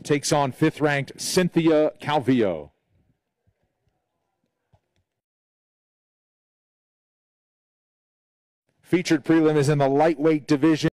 takes on 5th-ranked Cynthia Calvillo. Featured prelim is in the lightweight division.